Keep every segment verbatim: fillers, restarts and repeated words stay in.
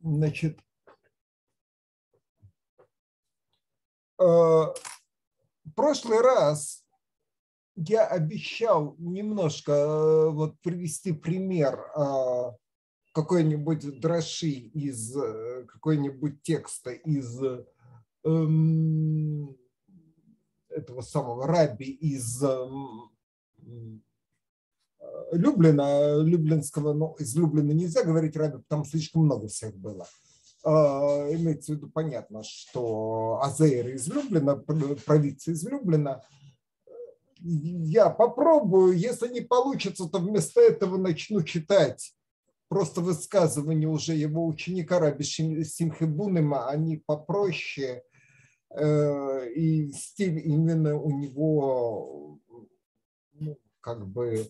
Значит, в прошлый раз я обещал немножко вот привести пример какой-нибудь драши из какой-нибудь текста из эм, этого самого Раби из эм, Люблина, Люблинского, но из Люблина нельзя говорить Раби, потому что слишком много всех было. Имеется в виду, понятно, что Азейр из Люблина, провинция из Люблина. Я попробую, если не получится, то вместо этого начну читать просто высказывания уже его ученика Раби Симхи Бунема, они попроще, и стиль именно у него, ну, как бы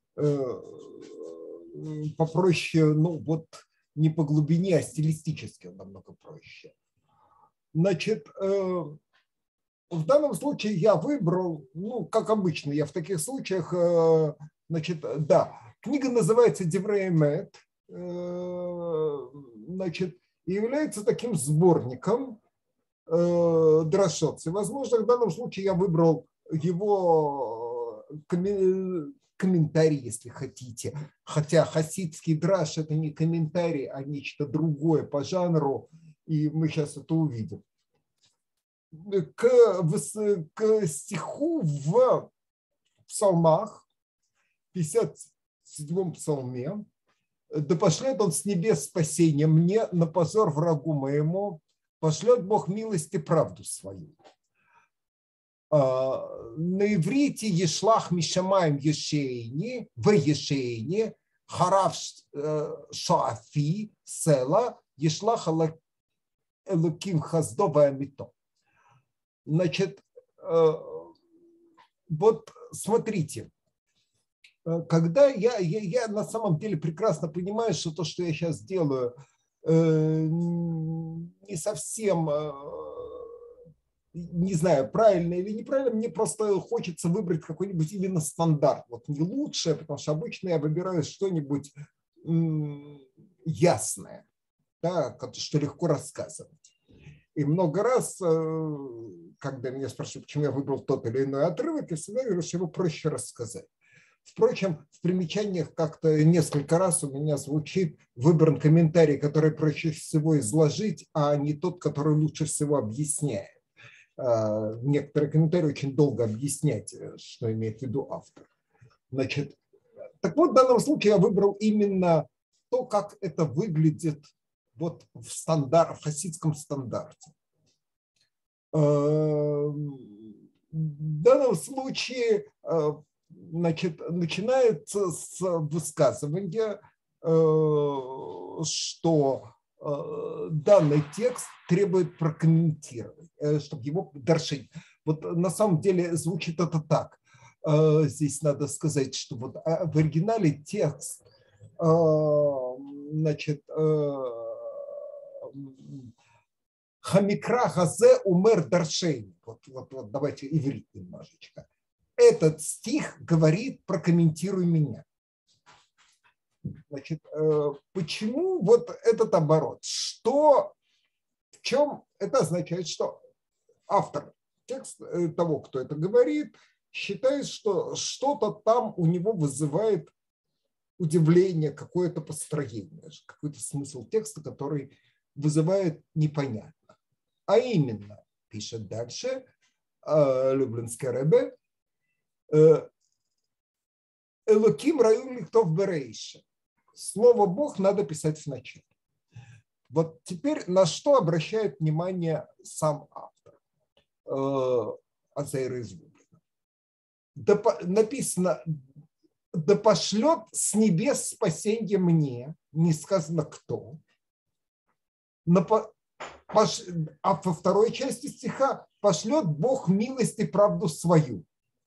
попроще, ну вот не по глубине, а стилистически он намного проще. Значит, в данном случае я выбрал, ну, как обычно, я в таких случаях, значит, да, книга называется Деврей Эмет, значит, и является таким сборником драшот. И, возможно, в данном случае я выбрал его комментарий, если хотите. Хотя хасидский драш – это не комментарий, а нечто другое по жанру, и мы сейчас это увидим. К, к стиху в псалмах, в пятьдесят седьмом псалме, «Да пошлет он с небес спасение мне, на позор врагу моему, пошлет Бог милость и правду свою». На иврите «Ешлах мишамаем ешейни, в ешейни, харав шоафи села, ешлах элуким хаздо ваамито». Значит, вот смотрите, когда я, я, я на самом деле прекрасно понимаю, что то, что я сейчас делаю, не совсем, не знаю, правильно или неправильно, мне просто хочется выбрать какой-нибудь именно стандарт. Вот не лучшее, потому что обычно я выбираю что-нибудь ясное, да, что легко рассказывать. И много раз, когда меня спрашивают, почему я выбрал тот или иной отрывок, я всегда говорю, что его проще рассказать. Впрочем, в примечаниях как-то несколько раз у меня звучит выбран комментарий, который проще всего изложить, а не тот, который лучше всего объясняет. Некоторые комментарии очень долго объяснять, что имеет в виду автор. Значит, так вот, в данном случае я выбрал именно то, как это выглядит вот в, стандарт, в хасидском стандарте. В данном случае, значит, начинается с высказывания, что данный текст требует прокомментировать, чтобы его даршить. Вот на самом деле звучит это так. Здесь надо сказать, что вот в оригинале текст, значит, Хамикра хазе умер даршейн. Вот, вот, вот давайте иврит немножечко. Этот стих говорит «прокомментируй меня». Значит, почему вот этот оборот? Что, в чем это означает, что автор текста, того, кто это говорит, считает, что что-то там у него вызывает удивление, какое-то построение, какой-то смысл текста, который вызывает непонятно. А именно, пишет дальше Люблинский Ребе, Элоким раю лихтов берейша. Слово Бог надо писать в начале. Вот теперь на что обращает внимание сам автор Азейр из Люблина. Да, написано, да пошлет с небес спасение мне, не сказано кто, а во второй части стиха пошлет Бог милость и правду свою.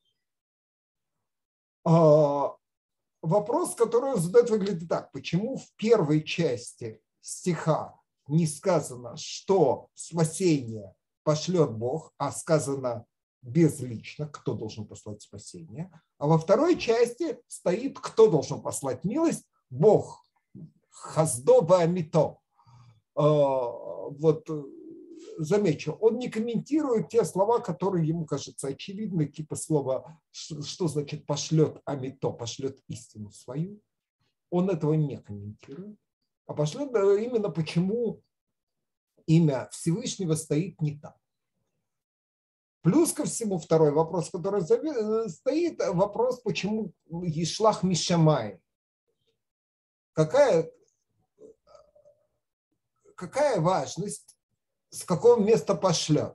Вопрос, который он задает, выглядит так. Почему в первой части стиха не сказано, что спасение пошлет Бог, а сказано безлично, кто должен послать спасение, а во второй части стоит, кто должен послать милость? Бог. Хаздо ваамито. Вот замечу, он не комментирует те слова, которые ему кажутся очевидны, типа слова, что, что значит пошлет амито, пошлет истину свою. Он этого не комментирует, а пошлет именно почему имя Всевышнего стоит не там. Плюс ко всему второй вопрос, который стоит, вопрос, почему Ешлах Мишамай. Какая, какая важность, с какого места пошлет?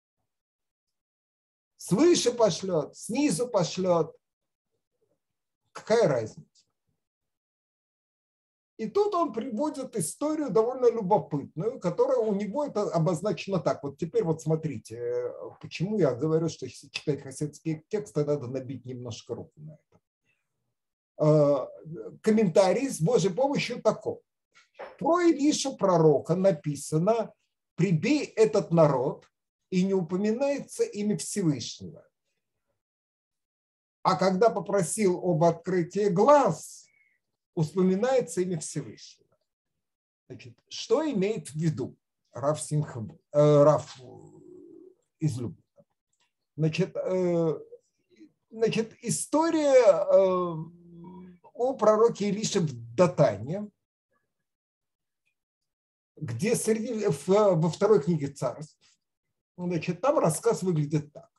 Свыше пошлет, снизу пошлет. Какая разница? И тут он приводит историю довольно любопытную, которая у него это обозначено так. Вот теперь вот смотрите, почему я говорю, что если читать хасидские тексты, надо набить немножко руку на это. Комментарий с Божьей помощью такой. Про Илишу пророка написано: «Прибей этот народ», и не упоминается имя Всевышнего. А когда попросил об открытии глаз, упоминается имя Всевышнего. Значит, что имеет в виду Рав Симха, э, Рав из Люблина? Значит, э, значит, история э, о пророке Илише в Датане, где среди, в, во второй книге Царств, значит, там рассказ выглядит так.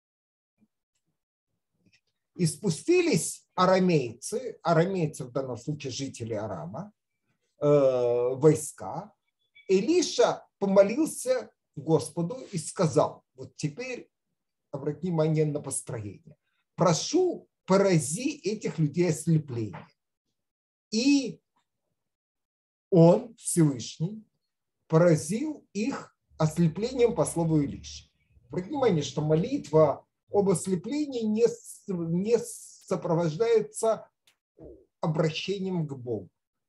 И спустились арамейцы, арамейцы в данном случае жители Арама, э, войска. Илиша помолился Господу и сказал: вот теперь обрати внимание на построение. Прошу, порази этих людей ослеплением. И он, Всевышний, поразил их ослеплением по слову Илиши. Обратите внимание, что молитва об ослеплении не, не сопровождается обращением к Богу.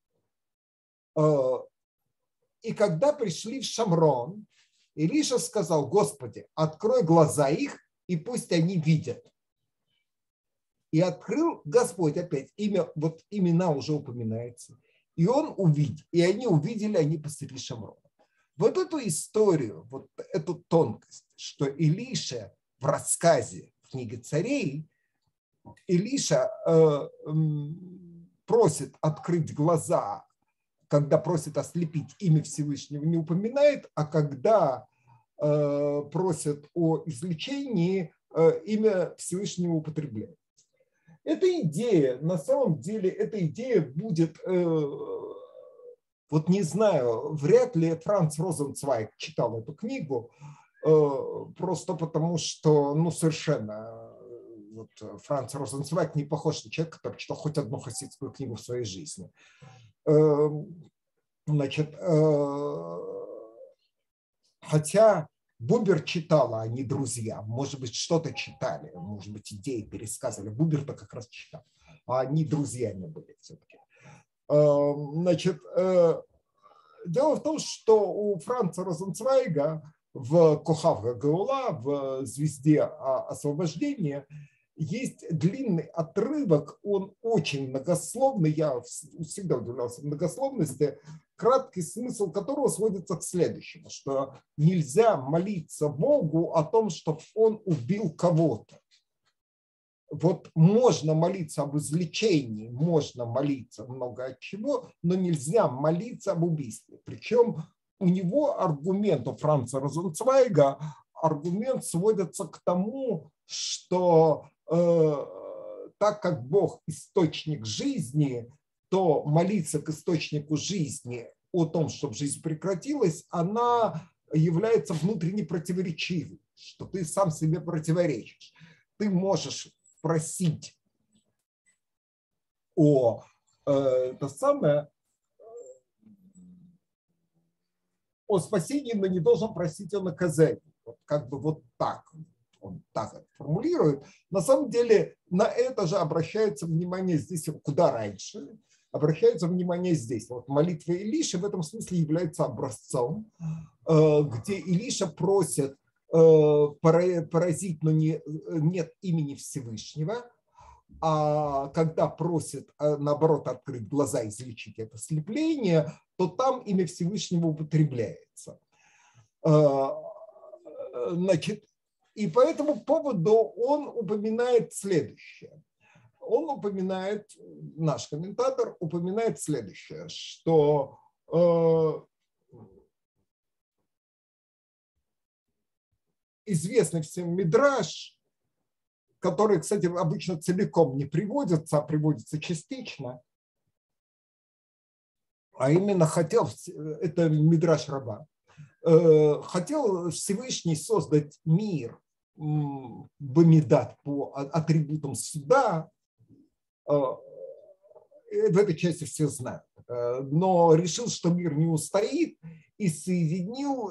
И когда пришли в Шамрон, Илиша сказал: Господи, открой глаза их, и пусть они видят. И открыл Господь, опять имя, вот имена уже упоминается. И он увидел, и они увидели, они посреди Шамрона. Вот эту историю, вот эту тонкость, что Илиша в рассказе в книге Царей, Илиша э, просит открыть глаза, когда просит ослепить, имя Всевышнего не упоминает, а когда э, просит о излечении, э, имя Всевышнего употребляет. Эта идея, на самом деле, эта идея будет, э, вот не знаю, вряд ли Франц Розенцвайг читал эту книгу, э, просто потому что, ну, совершенно, вот, Франц Розенцвайг не похож на человека, который читал хоть одну хасидскую книгу в своей жизни. Э, значит, э, хотя Бубер читал, а они друзья. Может быть, что-то читали, может быть, идеи пересказывали. Бубер-то как раз читал, а они друзьями были все-таки. Значит, дело в том, что у Франца Розенцвайга в Кохав Гаула, в «Звезде освобождения», есть длинный отрывок, он очень многословный, я всегда удивлялся многословности, краткий смысл которого сводится к следующему, что нельзя молиться Богу о том, чтобы он убил кого-то. Вот можно молиться об излечении, можно молиться много от чего, но нельзя молиться об убийстве. Причем у него аргумент, у Франца Розенцвайга, аргумент сводится к тому, что э, так как Бог источник жизни, то молиться к источнику жизни о том, чтобы жизнь прекратилась, она является внутренне противоречивой, что ты сам себе противоречишь. Ты можешь просить о, э, это самое, о спасении, но не должен просить о наказании. Вот как бы вот так. Он так формулирует. На самом деле на это же обращается внимание здесь куда раньше. Обращается внимание здесь. Вот молитва Илиши в этом смысле является образцом, где Илиша просит поразить, но не, нет имени Всевышнего. а когда просит, наоборот, открыть глаза, излечить это слепление, то там имя Всевышнего употребляется. Значит, и по этому поводу он упоминает следующее. Он упоминает, наш комментатор упоминает следующее, что известный всем мидраш, который, кстати, обычно целиком не приводится, а приводится частично, а именно хотел, это мидраш раба, хотел Всевышний создать мир бамидат по атрибутам суда, в этой части все знают, но решил, что мир не устоит, и соединил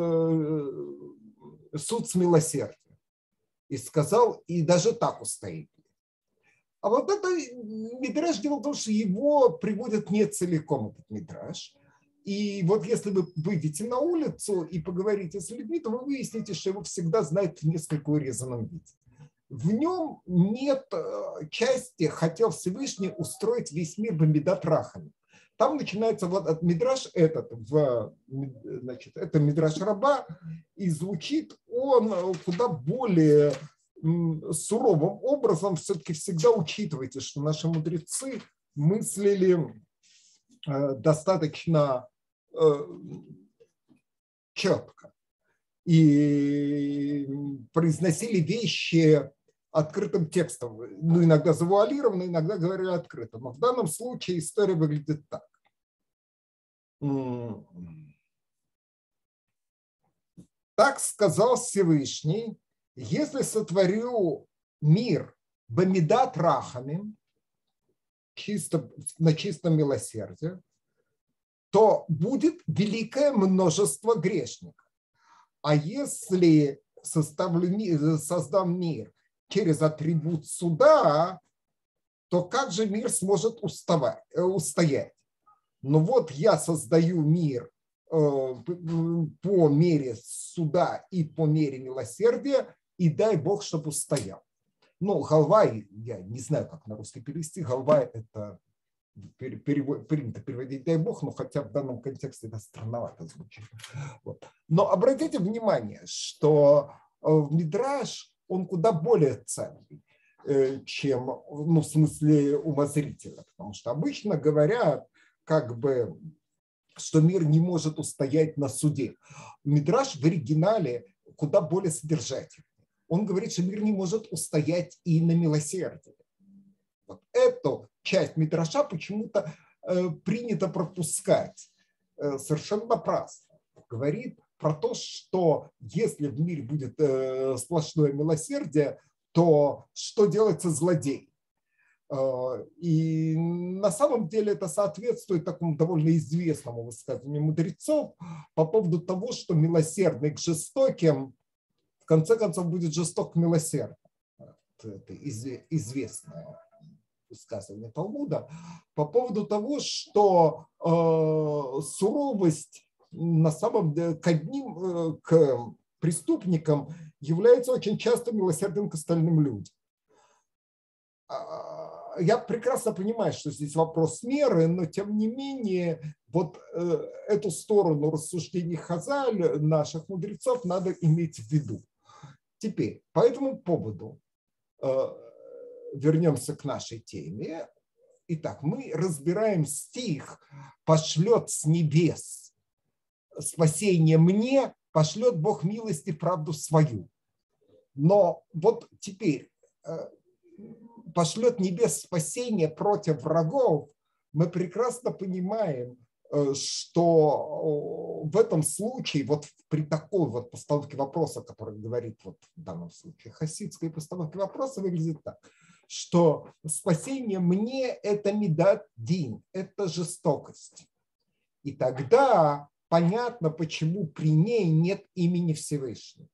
суд с милосердием. И сказал, и даже так устоит. А вот это мидраш, дело в том, что его приводят не целиком, этот мидраш. И вот если вы выйдете на улицу и поговорите с людьми, то вы выясните, что его всегда знают в несколько урезанном виде. В нем нет части «хотел Всевышний устроить весь мир бамидат рахами». Там начинается вот от мидраш этот, в, значит, это мидраш раба, и звучит он куда более суровым образом. Все-таки всегда учитывайте, что наши мудрецы мыслили достаточно четко и произносили вещи открытым текстом. Ну, иногда завуалированно, иногда говорили открыто. Но в данном случае история выглядит так. Так сказал Всевышний: если сотворю мир бамидат рахамим, чисто, на чистом милосердии, то будет великое множество грешников. А если составлю, создам мир через атрибут суда, то как же мир сможет уставать, устоять? Ну вот я создаю мир по мере суда и по мере милосердия, и дай Бог, чтобы устоял. Ну, галвай, я не знаю, как на русский перевести, галвай это перевод, принято переводить дай Бог, но хотя в данном контексте это странновато звучит. Вот. Но обратите внимание, что мидраш, он куда более ценный, чем, ну, в смысле умозрительно, потому что обычно говорят, как бы, что мир не может устоять на суде. Мидраш в оригинале куда более содержательный. Он говорит, что мир не может устоять и на милосердие. Вот эту часть мидраша почему-то э, принято пропускать. Э, совершенно напрасно. Говорит про то, что если в мире будет э, сплошное милосердие, то что делается злодей? И на самом деле это соответствует такому довольно известному высказыванию мудрецов по поводу того, что милосердный к жестоким в конце концов будет жесток к милосердным. Это известное высказывание Талмуда по поводу того, что э, суровость на самом деле к одним, э, к преступникам является очень часто милосердием к остальным людям. Я прекрасно понимаю, что здесь вопрос меры, но тем не менее вот эту сторону рассуждений Хазаль, наших мудрецов, надо иметь в виду. Теперь, по этому поводу вернемся к нашей теме. Итак, мы разбираем стих «Пошлет с небес спасение мне, пошлет Бог милости правду свою». Но вот теперь пошлет небес спасение против врагов, мы прекрасно понимаем, что в этом случае, вот при такой вот постановке вопроса, который говорит вот в данном случае хасидской постановке вопроса, выглядит так, что спасение мне – это мидат дин, это жестокость. И тогда понятно, почему при ней нет имени Всевышнего.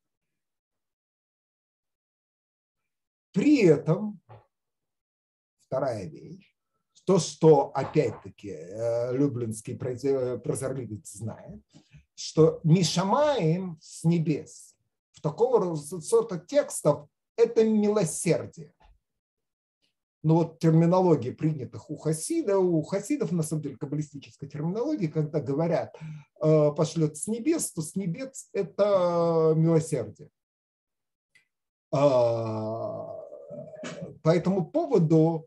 При этом вторая вещь, то, что опять-таки люблинский прозорливец знает, что мишамаим с небес в такого сорта текстов это милосердие. Но вот терминология, принятых у хасидов, у хасидов, на самом деле, каббалистическая терминология, когда говорят «пошлет с небес», то с небес – это милосердие. По этому поводу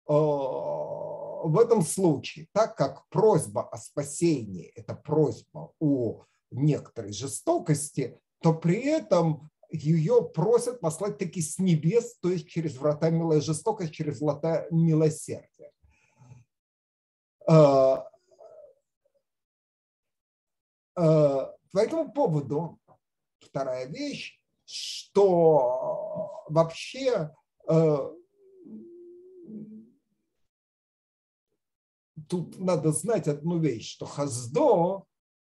в этом случае, так как просьба о спасении – это просьба о некоторой жестокости, то при этом ее просят послать таки с небес, то есть через врата милой жестокости, через врата милосердия. По этому поводу вторая вещь, что вообще тут надо знать одну вещь, что Хаздо,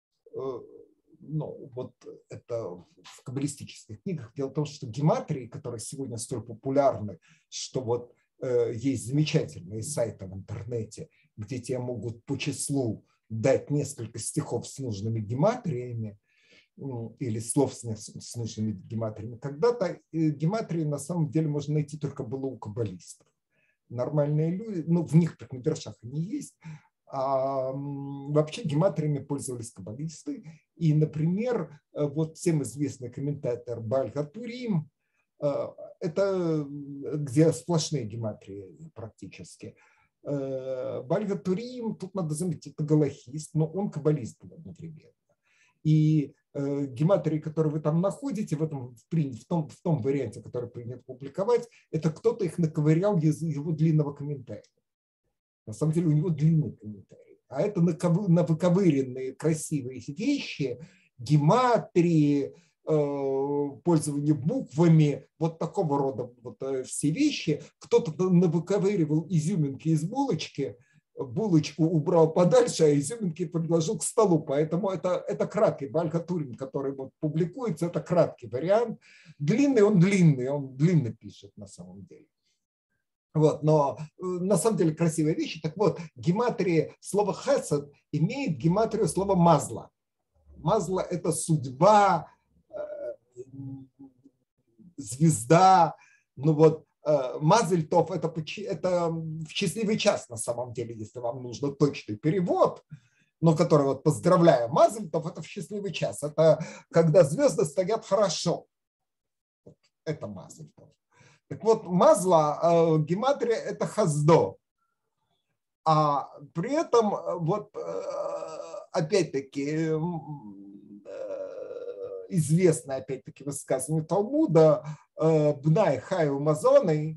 ну, вот это в каббалистических книгах. Дело в том, что гематрии, которые сегодня столь популярны, что вот э, есть замечательные сайты в интернете, где тебе могут по числу дать несколько стихов с нужными гематриями ну, или слов с, с нужными гематриями. Когда-то гематрии на самом деле можно найти только было у каббалистов. Нормальные люди, ну, в них в Мидрашах они есть. А вообще гематриями пользовались каббалисты. И, например, вот всем известный комментатор Бааль ха-Турим, это где сплошные гематрии практически. Бааль ха-Турим, тут надо заметить, это галахист, но он каббалист был одновременно. И гематрии, которые вы там находите в, этом, в, том, в том варианте, который принято публиковать, это кто-то их наковырял из его длинного комментария. На самом деле у него длинный комментарий. А это на выковыренные красивые вещи, гематрии, пользование буквами, вот такого рода вот все вещи. Кто-то навыковыривал изюминки из булочки, булочку убрал подальше, а изюминки предложил к столу. Поэтому это, это краткий Бааль ха-Турим, который вот публикуется, это краткий вариант. Длинный, он длинный, он длинно пишет на самом деле. Вот, но на самом деле красивые вещи. Так вот, гематрия слова хесед имеет гематрию слова мазла. Мазла – это судьба, звезда. Ну вот, мазель тов – это, это в счастливый час на самом деле, если вам нужно точный перевод, но который вот поздравляю, мазель тов – это в счастливый час. Это когда звезды стоят хорошо. Это мазель тов. Так вот, мазла, гематрия – это хаздо. А при этом, вот опять-таки, известное опять-таки высказывание Талмуда, бнай хаю мазоны,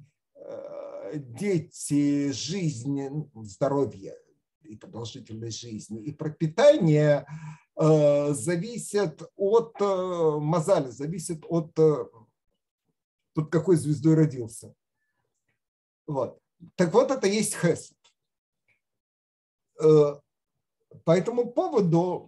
дети, жизни, здоровье и продолжительность жизни, и пропитание зависят от мазали, зависят от под какой звездой родился. Вот. Так вот, это есть хесед. По этому поводу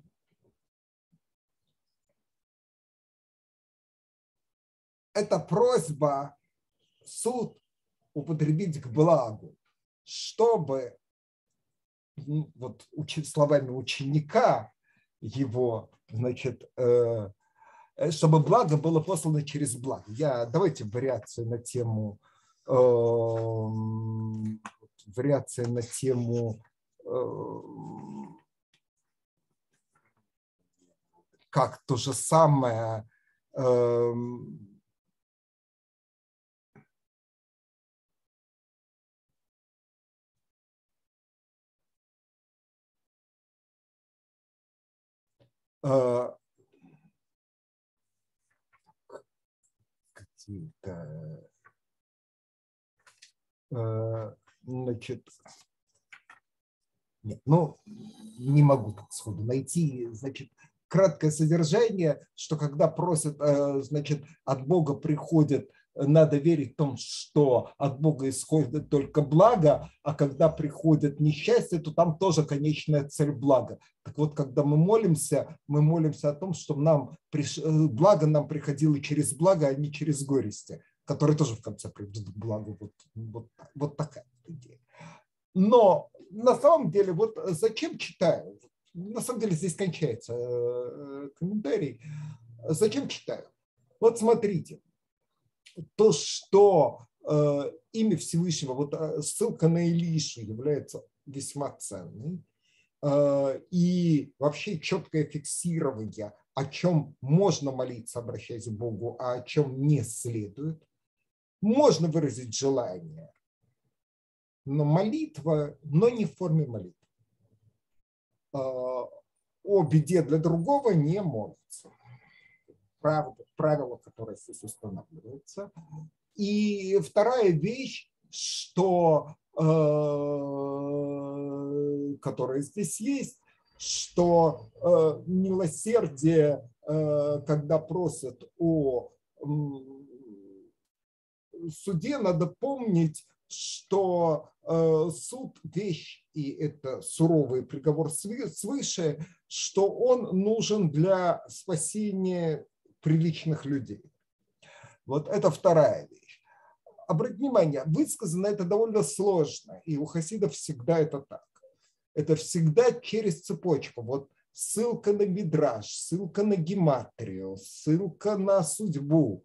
эта просьба суд употребить к благу, чтобы, вот словами ученика его, значит, чтобы благо было послано через благо. Я, давайте вариацию на тему, э, вариация на тему, э, как то же самое, э, э, значит, нет, ну, не могу так сходу найти, значит, краткое содержание, что когда просят, значит, от Бога приходит, надо верить в том, что от Бога исходит только благо, а когда приходит несчастье, то там тоже конечная цель блага. Так вот, когда мы молимся, мы молимся о том, чтобы нам благо нам приходило через благо, а не через горести, которые тоже в конце приведут к благу. Вот, вот, вот такая идея. Но на самом деле, вот зачем читаю? На самом деле здесь кончается комментарий. Зачем читаю? Вот смотрите, то, что имя Всевышнего, вот ссылка на Илишу является весьма ценной. И вообще четкое фиксирование, о чем можно молиться, обращаясь к Богу, а о чем не следует. Можно выразить желание, но молитва, но не в форме молитвы. О беде для другого не молится. Правда, правило, которое здесь устанавливается. И вторая вещь, что, э, которая здесь есть, что э, милосердие, э, когда просят о э, суде, надо помнить, что э, суд – вещь, и это суровый приговор свыше, что он нужен для спасения приличных людей. Вот это вторая вещь. Обратите внимание, высказано это довольно сложно, и у хасидов всегда это так. Это всегда через цепочку. Вот ссылка на мидраш, ссылка на гематрию, ссылка на судьбу,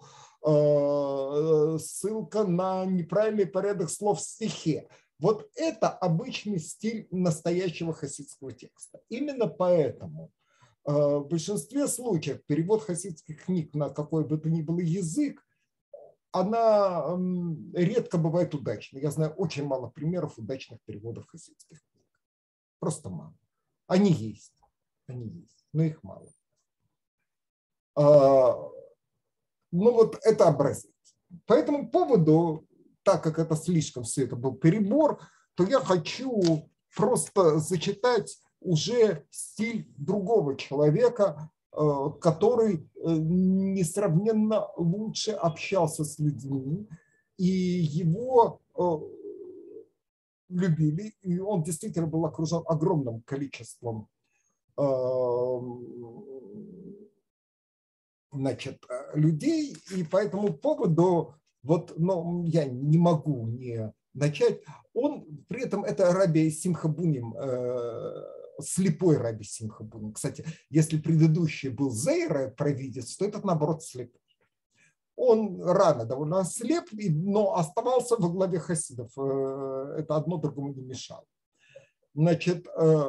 ссылка на неправильный порядок слов в стихе. Вот это обычный стиль настоящего хасидского текста. Именно поэтому в большинстве случаев перевод хасидских книг на какой бы то ни было язык, она редко бывает удачной. Я знаю очень мало примеров удачных переводов хасидских книг. Просто мало. Они есть. Они есть, но их мало. Ну вот это образец. По этому поводу, так как это слишком все это был перебор, то я хочу просто зачитать уже стиль другого человека, который несравненно лучше общался с людьми, и его любили, и он действительно был окружен огромным количеством значит, людей, и по этому поводу вот, но я не могу не начать. Он, при этом это Раби Симха Буним, э, слепой Раби Симха Буним. Кстати, если предыдущий был Зейра, провидец, то этот, наоборот, слепой. Он рано довольно ослеп, но оставался во главе хасидов. Это одно другому не мешало. Значит, э,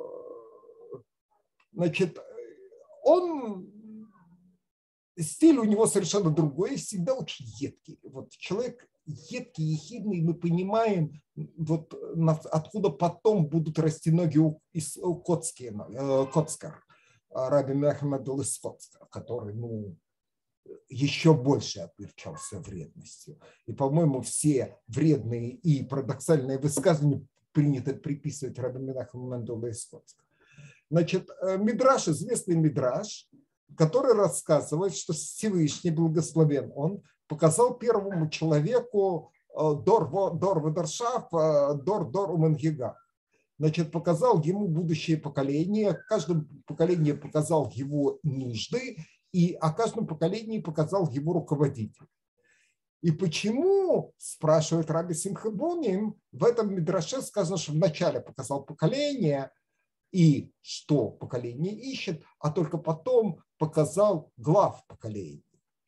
значит он... Стиль у него совершенно другой, всегда очень едкий. Вот человек едкий, ехидный, мы понимаем, вот откуда потом будут расти ноги у, у Коцкар, Раби Мехамеда Лыскоцкар, который ну, еще больше отличался вредностью. И, по-моему, все вредные и парадоксальные высказывания принято приписывать Раби Мехамеду Лыскоцкару. Значит, мидраш, известный мидраш, который рассказывает, что Всевышний благословен он показал первому человеку Дор Дор Вадаршав, Дор Дор Умангига. Значит, показал ему будущее поколение, в каждом поколении показал его нужды, и о каждом поколении показал его руководитель. И почему, спрашивает Раби Симха Буним, в этом мидраше сказано, что вначале показал поколение, и что поколение ищет, а только потом показал глав поколений.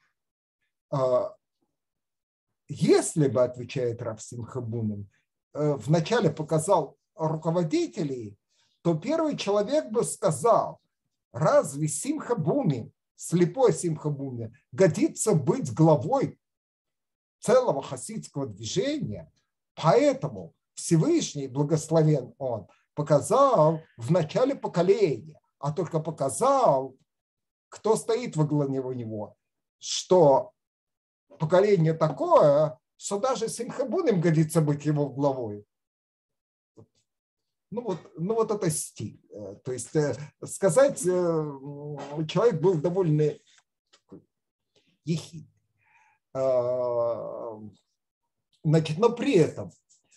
Если бы, отвечает Рав Симха Буним, вначале показал руководителей, то первый человек бы сказал, разве Симха Буним, слепой Симха Буним, годится быть главой целого хасидского движения? Поэтому Всевышний, благословен он, показал в начале поколения, а только показал, кто стоит во главе него, что поколение такое, что даже Симха Буним годится быть его главой. Ну вот, ну вот это стиль. То есть сказать, человек был довольно ехидный. Значит, но при этом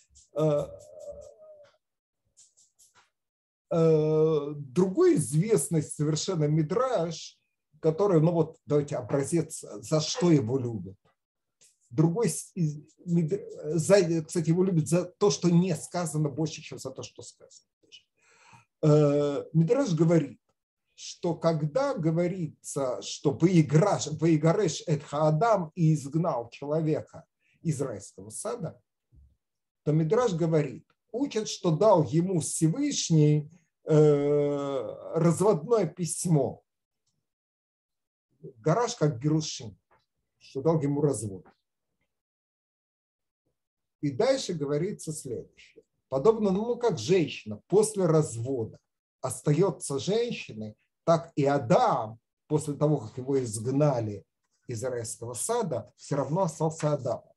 другой известный совершенно мидраш, который, ну вот, давайте образец, за что его любят. Другой, кстати, его любят за то, что не сказано больше, чем за то, что сказано. Мидраш говорит, что когда говорится, что выиграш, выигрыш эт хаадам и изгнал человека из райского сада, то Мидраш говорит, учат, что дал ему Всевышний э, разводное письмо. Гараж как Герушин, что дал ему развод. И дальше говорится следующее. Подобно, ну, как женщина после развода остается женщиной, так и Адам, после того, как его изгнали из райского сада, все равно остался Адамом.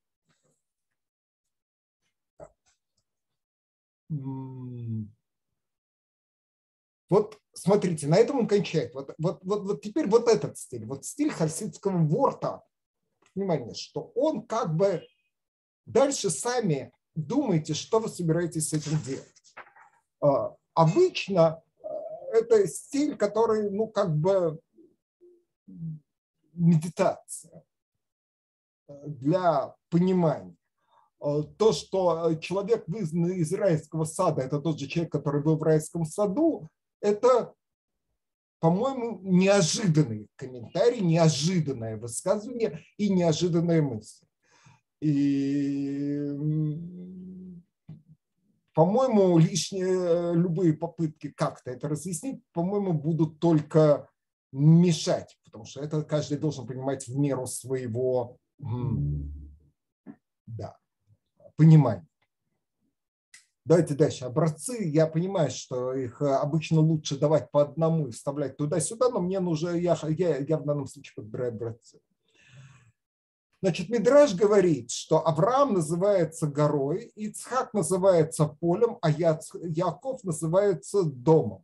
Вот смотрите, на этом он кончает. Вот, вот, вот, вот теперь вот этот стиль, вот стиль хасидского ворта, внимание, что он как бы дальше сами думаете, что вы собираетесь с этим делать. А, обычно это стиль, который, ну, как бы медитация для понимания. То, что человек вызнан из райского сада, это тот же человек, который был в райском саду, это, по-моему, неожиданный комментарий, неожиданное высказывание и неожиданная мысль. И, по-моему, лишние любые попытки как-то это разъяснить, по-моему, будут только мешать, потому что это каждый должен понимать в меру своего, да, понимания. Давайте дальше. Образцы, я понимаю, что их обычно лучше давать по одному и вставлять туда-сюда, но мне нужно, я, я, я в данном случае подбираю образцы. Значит, Мидраш говорит, что Авраам называется горой, Ицхак называется полем, а Яаков называется домом.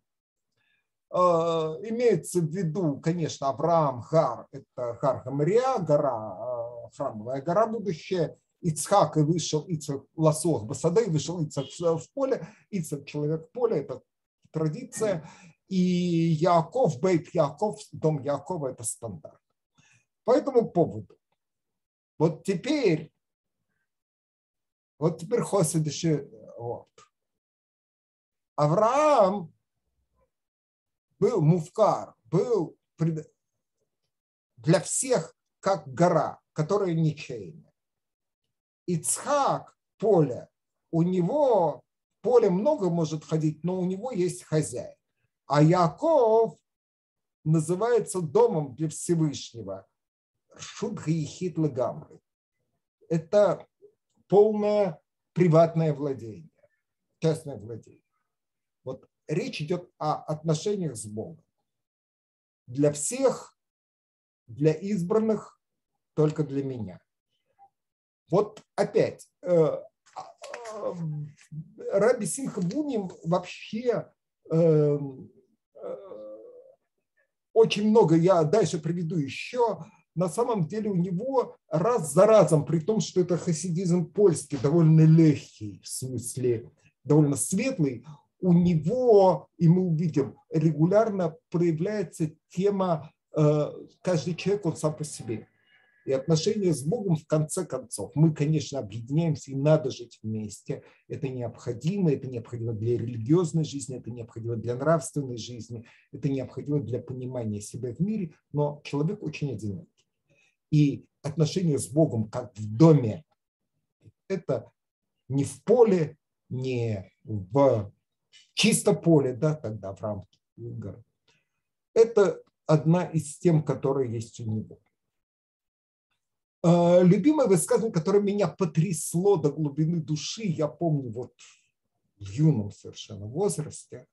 Имеется в виду, конечно, Авраам, Гар, это Гар Гамария, гора, храмовая гора будущая. Ицхак и вышел Ицхак лосох басада, и вышел Ицхак в поле, Ицхак человек в поле, это традиция, и Яаков, Бейт Яаков, дом Яакова, это стандарт. По этому поводу, вот теперь, вот теперь хосидиши, вот. Авраам был муфкар, был для всех как гора, которая ничейная. Ицхак поле, у него поле много может ходить, но у него есть хозяин. А Яаков называется домом для Всевышнего. Шудха и хит лагамры. Это полное приватное владение, частное владение. Вот речь идет о отношениях с Богом. Для всех, для избранных, только для меня. Вот опять, Раби Симха Буним вообще очень много, я дальше приведу еще, на самом деле у него раз за разом, при том, что это хасидизм польский, довольно легкий, в смысле довольно светлый, у него, и мы увидим, регулярно проявляется тема «каждый человек, он сам по себе». И отношения с Богом в конце концов. Мы, конечно, объединяемся, и надо жить вместе. Это необходимо, это необходимо для религиозной жизни, это необходимо для нравственной жизни, это необходимо для понимания себя в мире, но человек очень одинокий. И отношения с Богом, как в доме, это не в поле, не в чисто поле, да, тогда в рамке горы. Это одна из тем, которые есть у него. Любимое высказывание, которое меня потрясло до глубины души, я помню вот в юном совершенно возрасте,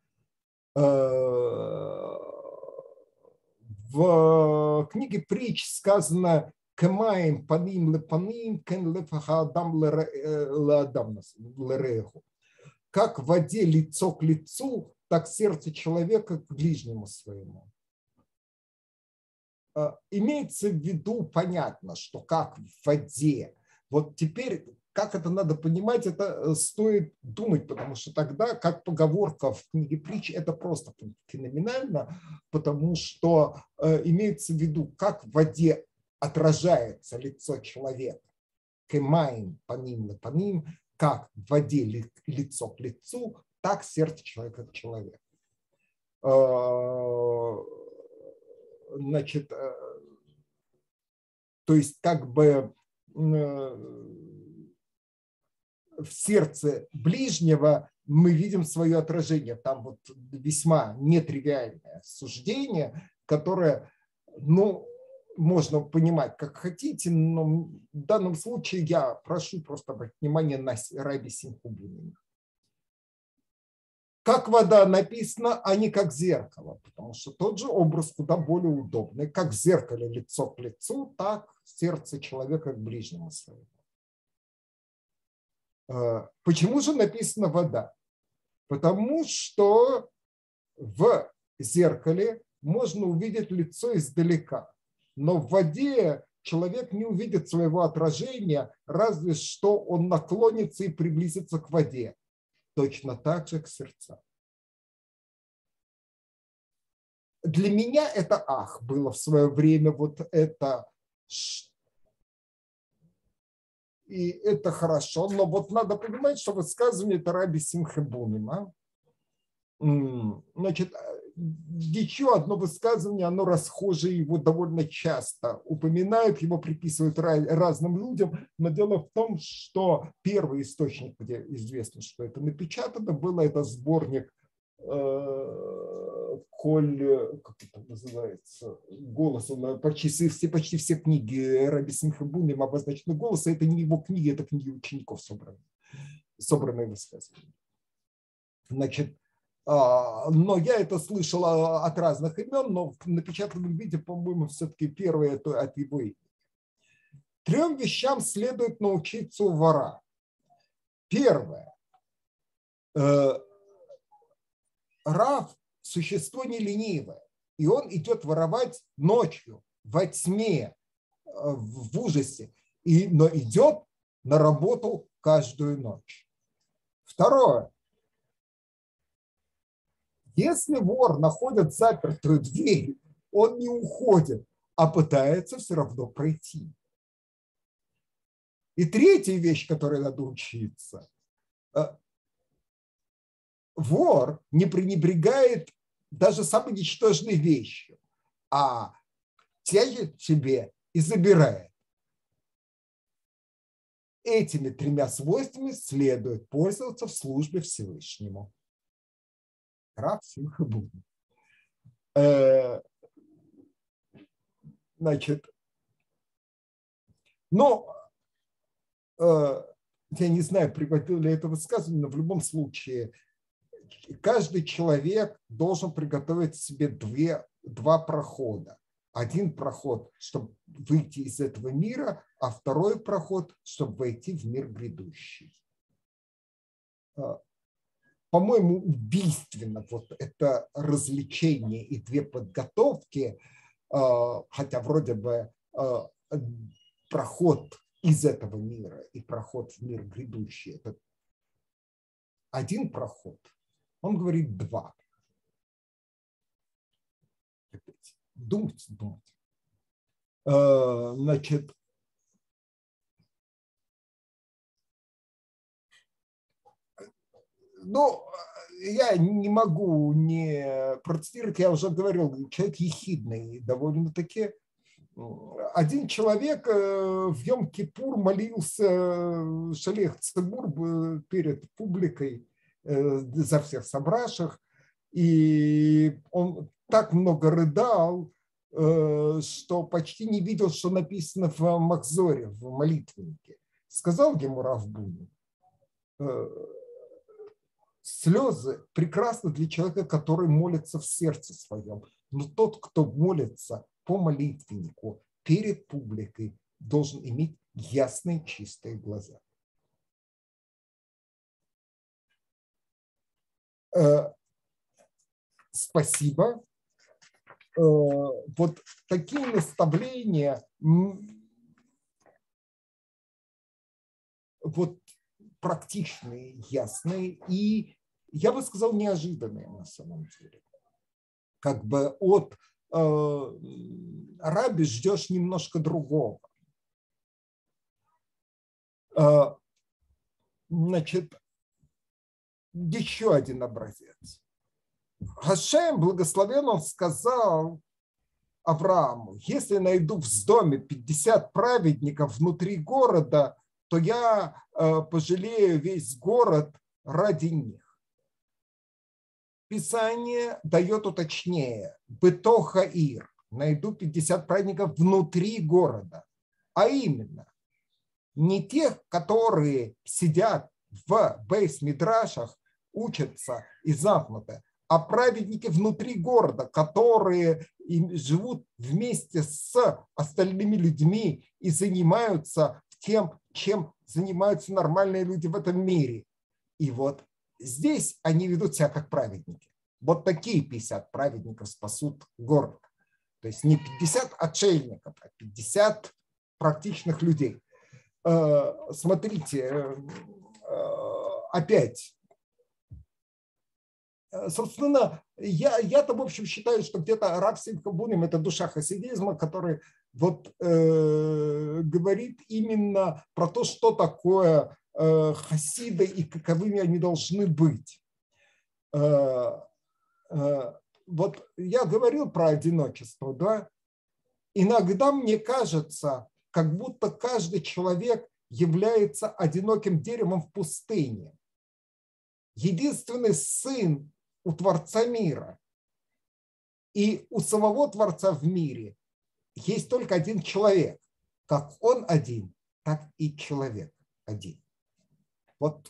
в книге притч сказано «Кемаем паним лепаним, кен лефаха адам леадам лереху». Как в воде лицо к лицу, так сердце человека к ближнему своему. Имеется в виду, понятно, что как в воде. Вот теперь, как это надо понимать, это стоит думать, потому что тогда, как поговорка в книге притч, это просто феноменально, потому что имеется в виду, как в воде отражается лицо человека. Кемаем паним на паним, как в воде лицо к лицу, так сердце человека к человеку. Значит, то есть как бы в сердце ближнего мы видим свое отражение. Там вот весьма нетривиальное суждение, которое, ну, можно понимать как хотите, но в данном случае я прошу просто обратить внимание на Раби Симху Бунина. Как вода написано, а не как зеркало, потому что тот же образ куда более удобный. Как в зеркале лицо к лицу, так сердце человека к ближнему своему. Почему же написано вода? Потому что в зеркале можно увидеть лицо издалека, но в воде человек не увидит своего отражения, разве что он наклонится и приблизится к воде. Точно так же к сердцам. Для меня это ах было в свое время, вот это, и это хорошо, но вот надо понимать, что высказывание это Раби Симха Бунина. Значит, еще одно высказывание, оно расхожее, его довольно часто упоминают, его приписывают разным людям, но дело в том, что первый источник, где известно, что это напечатано, было это сборник э, Коль, как это называется, голос, он, почти, все, почти все книги Раби Симха Бунина обозначены голосом, это не его книги, это книги учеников собранные, собранные высказывания. Значит, но я это слышал от разных имен, но в напечатанном виде, по-моему, все-таки первое это от его имени. Трем вещам следует научиться у вора. Первое. Рав – существо не ленивое, и он идет воровать ночью, во тьме, в ужасе, и, но идет на работу каждую ночь. Второе. Если вор находит запертую дверь, он не уходит, а пытается все равно пройти. И третья вещь, которой надо учиться. Вор не пренебрегает даже самой ничтожной вещью, а тянет себе и забирает. Этими тремя свойствами следует пользоваться в службе Всевышнему. Рав Симха Бунина. Значит, ну, я не знаю, приготовил ли это высказывание, но в любом случае каждый человек должен приготовить себе две, два прохода. Один проход, чтобы выйти из этого мира, а второй проход, чтобы войти в мир грядущий. По-моему, убийственно вот это развлечение и две подготовки, хотя вроде бы проход из этого мира и проход в мир грядущий, это один проход, он говорит два. Думать, думать. Значит, ну, я не могу не процитировать, я уже говорил, человек ехидный довольно-таки. Один человек в Йом-Кипур молился Шалех Цибур перед публикой за всех собравших, и он так много рыдал, что почти не видел, что написано в Махзоре, в молитвеннике. Сказал ему Рав Бунин: слезы прекрасны для человека, который молится в сердце своем, но тот, кто молится по молитвеннику перед публикой, должен иметь ясные, чистые глаза. Спасибо. Вот такие наставления, вот практичные, ясные и, я бы сказал, неожиданные на самом деле. Как бы от э, раби ждешь немножко другого. Э, значит, еще один образец. Хашем, благословен, он сказал, Аврааму: если найду в доме пятьдесят праведников внутри города, то я пожалею весь город ради них. Писание дает уточнение: бетоха ир, найду пятьдесят праведников внутри города, а именно не тех, которые сидят в бейс-мидрашах, учатся и замкнуты, а праведники внутри города, которые живут вместе с остальными людьми и занимаются тем, чем занимаются нормальные люди в этом мире. И вот здесь они ведут себя как праведники. Вот такие пятьдесят праведников спасут город. То есть не пятьдесят отшельников, а пятьдесят практичных людей. Смотрите, опять, собственно, я, я-то, в общем, считаю, что где-то Рав Симха Буним – это душа хасидизма, который вот, э, говорит именно про то, что такое э, хасиды и каковыми они должны быть. Э, э, вот я говорил про одиночество, да? Иногда мне кажется, как будто каждый человек является одиноким деревом в пустыне. Единственный сын у Творца мира и у самого Творца в мире есть только один человек. Как он один, так и человек один. Вот,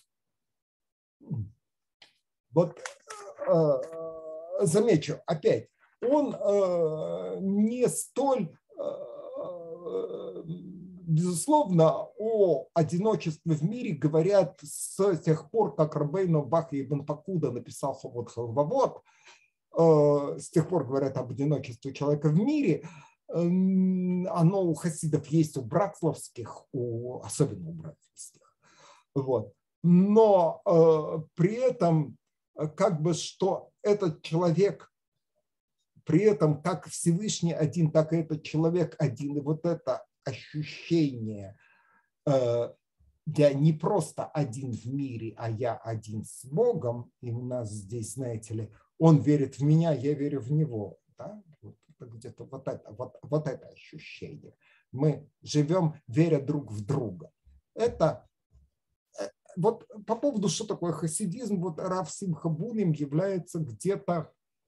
вот э, замечу, опять, он э, не столь... Э, Безусловно, о одиночестве в мире говорят с тех пор, как Рабейну Бахья ибн Пакуда написал Хавот Халвавот. С тех пор говорят об одиночестве человека в мире. Оно у хасидов есть, у братславских, у, особенно у братславских. Вот. Но э, при этом, как бы, что этот человек, при этом как Всевышний один, так и этот человек один. И вот это ощущение, э, я не просто один в мире, а я один с Богом, и у нас здесь, знаете ли, он верит в меня, я верю в него. Да? Вот, где-то вот это, вот, вот это ощущение. Мы живем, веря друг в друга. Это вот по поводу, что такое хасидизм, вот Рав Симха Буним является где-то...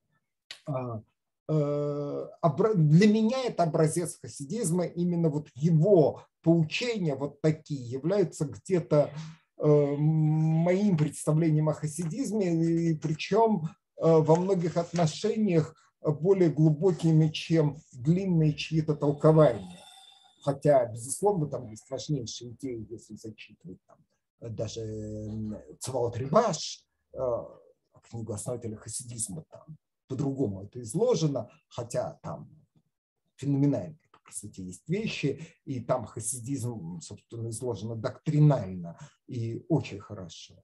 Для меня это образец хасидизма, именно вот его поучения вот такие являются где-то моим представлением о хасидизме, и причем во многих отношениях более глубокими, чем длинные чьи-то толкования. Хотя, безусловно, там есть важнейшие идеи, если зачитывать там, даже Цваот Рибаш, книгу основателя хасидизма, там по-другому это изложено, хотя там феноменальные, по красоте, есть вещи, и там хасидизм, собственно, изложено доктринально и очень хорошо.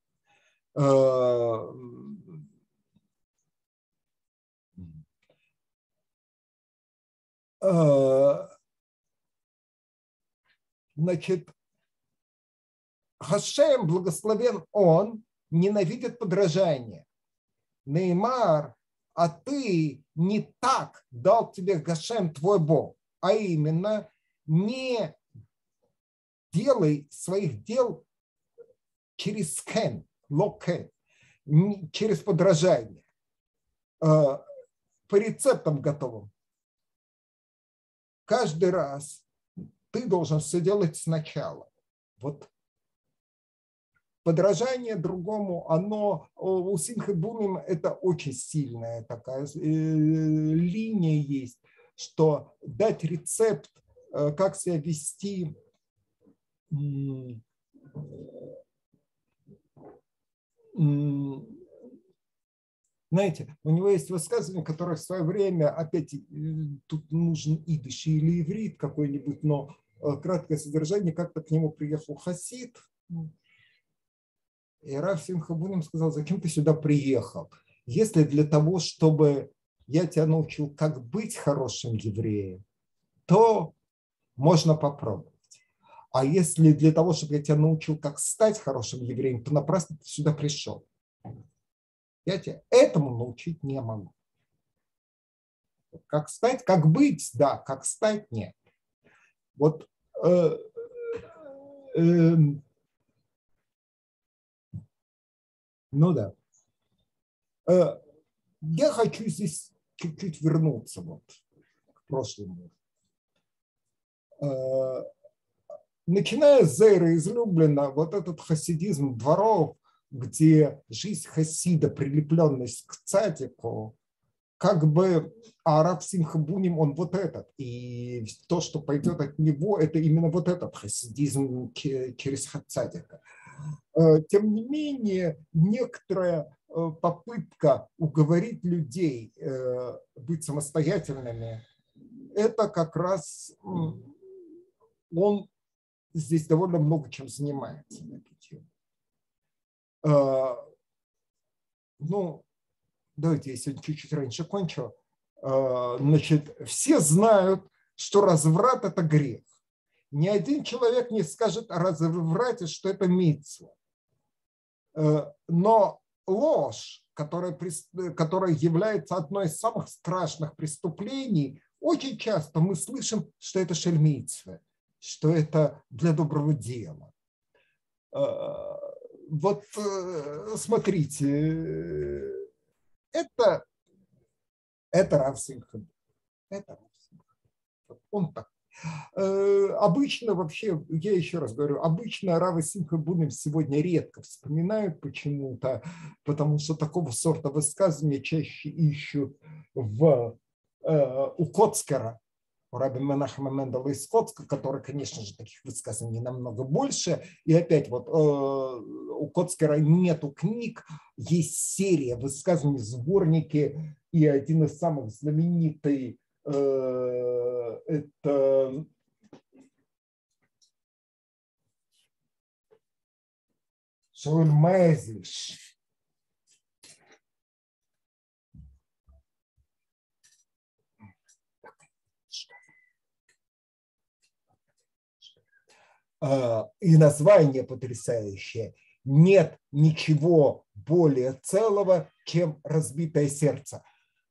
Значит, Хашем, благословен он, ненавидит подражание. Неймар, а ты не так дал тебе Гашем твой Бог, а именно не делай своих дел через кен, локен, через подражание, по рецептам готовым. Каждый раз ты должен все делать сначала. Вот подражание другому, оно у Симхи Буним это очень сильная такая э, линия есть, что дать рецепт, э, как себя вести, э, э, знаете, у него есть высказывание, которое в свое время, опять тут нужен идиш или иврит какой-нибудь, но краткое содержание, как-то к нему приехал хасид. И Рав Симха Буним сказал: зачем ты сюда приехал? Если для того, чтобы я тебя научил, как быть хорошим евреем, то можно попробовать. А если для того, чтобы я тебя научил, как стать хорошим евреем, то напрасно ты сюда пришел. Я тебя этому научить не могу. Как стать, как быть, да, как стать, нет. Вот э, э, ну да. Э, я хочу здесь чуть-чуть вернуться вот к прошлому. Э, начиная с Зейра излюблена, вот этот хасидизм дворов, где жизнь хасида, прилепленность к цадику, как бы а Рав Симха Буним, он вот этот. И то, что пойдет от него, это именно вот этот хасидизм через цадика. Тем не менее, некоторая попытка уговорить людей быть самостоятельными, это как раз он здесь довольно много чем занимается. Ну, давайте я сегодня чуть-чуть раньше кончу. Значит, все знают, что разврат – это грех. Ни один человек не скажет о разврате, что это мицва. Но ложь, которая, которая является одной из самых страшных преступлений, очень часто мы слышим, что это шельмицва, что это для доброго дела. Вот смотрите, это, это Рав Симха. Это Рав Симха. Он так. Обычно вообще, я еще раз говорю, обычно Рава Симха Буним сегодня редко вспоминают почему-то, потому что такого сорта высказывания чаще ищут в, у Коцкера, у Раби Менахема Мендела из Коцка, который, конечно же, таких высказываний намного больше. И опять вот у Коцкера нету книг, есть серия высказываний, сборники, и один из самых знаменитых это Шауль Мезлиш. И название потрясающее. Нет ничего более целого, чем разбитое сердце.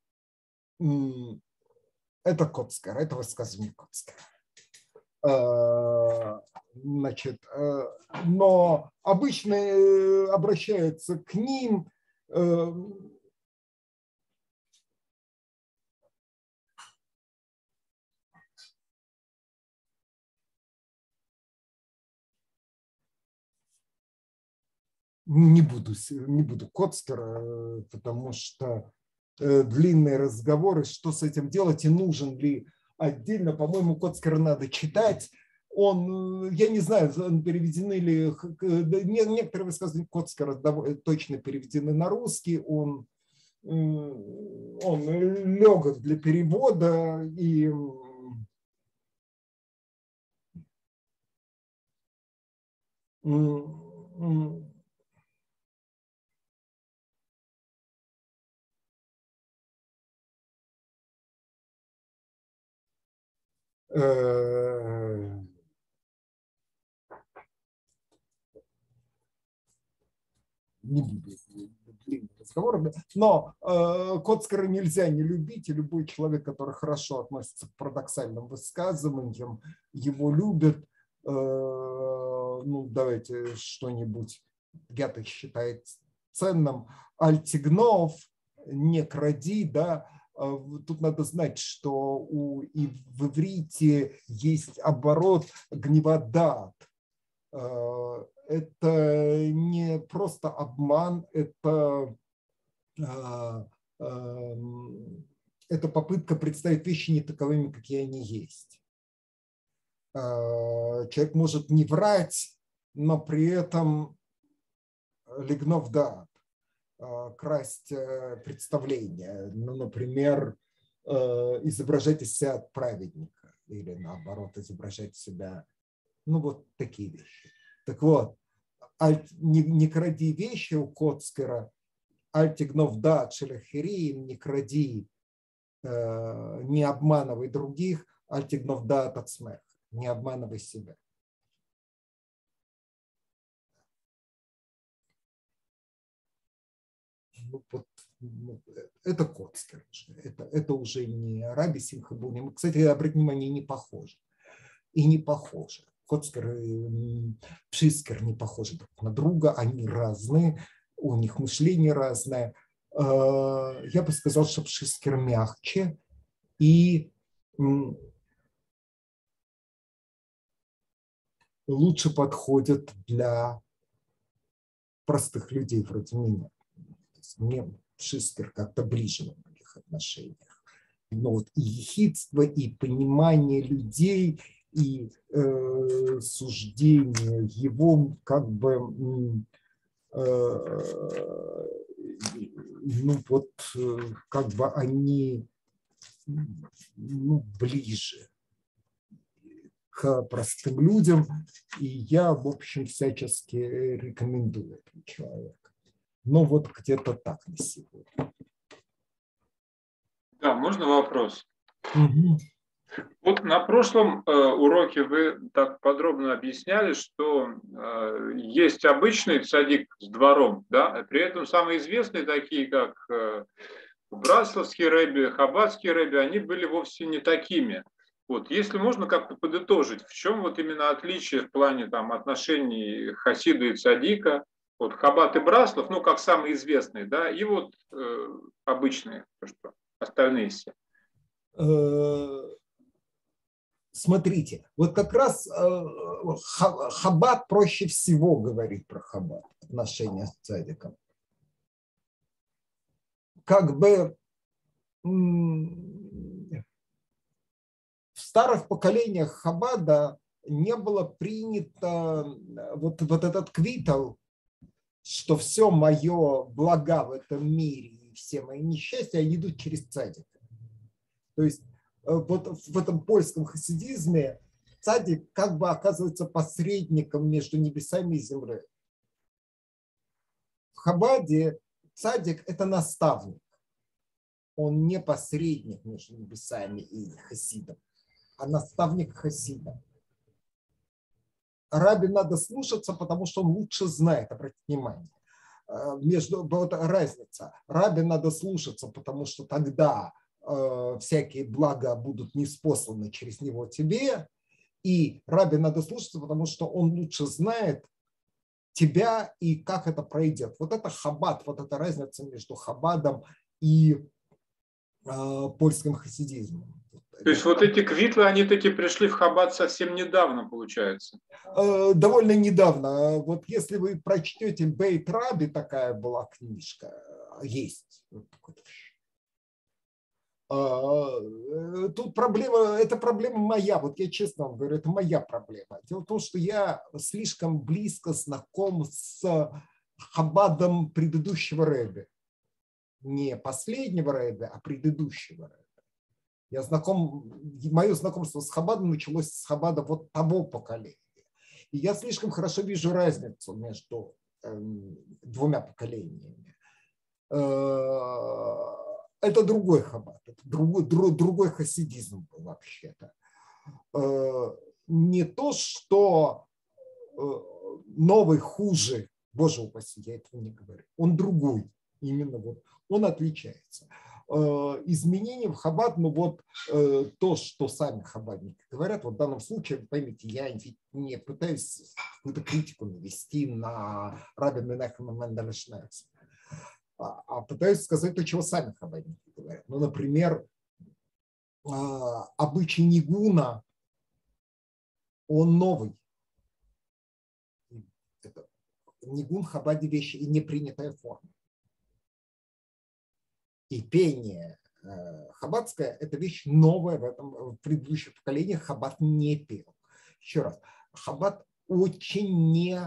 Это Коцкер, это высказывание Коцкера. Значит, но обычно обращаются к ним не буду, не буду Коцкера, потому что длинные разговоры, что с этим делать и нужен ли отдельно. По-моему, Коцкера надо читать. Он, я не знаю, переведены ли, некоторые высказывания Коцкера точно переведены на русский. Он, он легок для перевода и не буду длинный разговор, но э, Коцкера нельзя не любить, и любой человек, который хорошо относится к парадоксальным высказываниям, его любит. Э, ну, давайте что-нибудь, Гетте считает ценным. Альтигнов, не кради, да. Тут надо знать, что у, и в иврите есть оборот гневодат. Это не просто обман, это, это попытка представить вещи не таковыми, какие они есть. Человек может не врать, но при этом легнов дат, красть представление. Ну, например, изображать из себя праведника или наоборот изображать себя. Ну, вот такие вещи. Так вот, не, не кради вещи у Коцкера, альтигнов дат шелехирим, не кради, э, не обманывай других, альтигнов дат от смеха, не обманывай себя. Ну, вот Это Коцкер. Это, это уже не Раби Симха Буни. Кстати, обратите внимание, не похожи. И не похожи. Коцкер и Пшискер не похожи друг на друга. Они разные. У них мышление разное. Я бы сказал, что Пшискер мягче и лучше подходит для простых людей вроде меня. Мне Пшискер как-то ближе во многих отношениях. Но вот и ехидство, и понимание людей, и э, суждение его как бы э, ну вот как бы они ну, ближе к простым людям, и я, в общем, всячески рекомендую этого человека. Но вот где-то так на сегодня. Да, можно вопрос? Угу. Вот на прошлом э, уроке вы так подробно объясняли, что э, есть обычный цадик с двором, да, а при этом самые известные, такие как э, Брасловский рэбби, Хабадский рэбби, они были вовсе не такими. Вот, если можно как-то подытожить, в чем вот именно отличие в плане там, отношений хасида и цадика, вот Хабад и Браслов, ну, как самые известные, да, и вот э, обычные, то, что остальные все. Смотрите, вот как раз Хабад проще всего говорит про Хабад, отношения с цадиком. Как бы в старых поколениях Хабада не было принято вот, вот этот квитал, что все мое блага в этом мире и все мои несчастья идут через цадика. То есть вот в этом польском хасидизме цадик как бы оказывается посредником между небесами и землей. В Хабаде цадик – это наставник. Он не посредник между небесами и хасидом, а наставник хасида. Раби надо слушаться, потому что он лучше знает, обратите внимание. Между, вот разница. Раби надо слушаться, потому что тогда э, всякие блага будут ниспосланы через него тебе. И раби надо слушаться, потому что он лучше знает тебя и как это пройдет. Вот это хабад, вот эта разница между хабадом и э, польским хасидизмом. То есть вот эти квитлы, они таки пришли в Хабад совсем недавно, получается? Довольно недавно. Вот если вы прочтете Бейт Раби, такая была книжка, есть. Тут проблема, это проблема моя, вот я честно вам говорю, это моя проблема. Дело в том, что я слишком близко знаком с Хабадом предыдущего рэбби. Не последнего рэбби, а предыдущего рэбби. Я знаком, мое знакомство с Хабадом началось с Хабада вот того поколения. И я слишком хорошо вижу разницу между э, двумя поколениями. Э, это другой Хабад, это другой, друг, другой хасидизм был вообще-то. Э, не то, что э, новый хуже, боже упаси, я этого не говорю, он другой, именно вот, он отличается. Изменения в Хабад, ну вот то, что сами хабадники говорят, вот в данном случае, поймите, я не пытаюсь какую-то критику навести на Раби Менахема Менделя Шнерца, а пытаюсь сказать то, чего сами хабадники говорят. Ну, например, обычай нигуна, он новый. Это, нигун в Хабаде вещь и непринятая форма. И пение хабадское – это вещь новая в этом, в предыдущих поколениях Хабад не пел. Еще раз, Хабад очень не,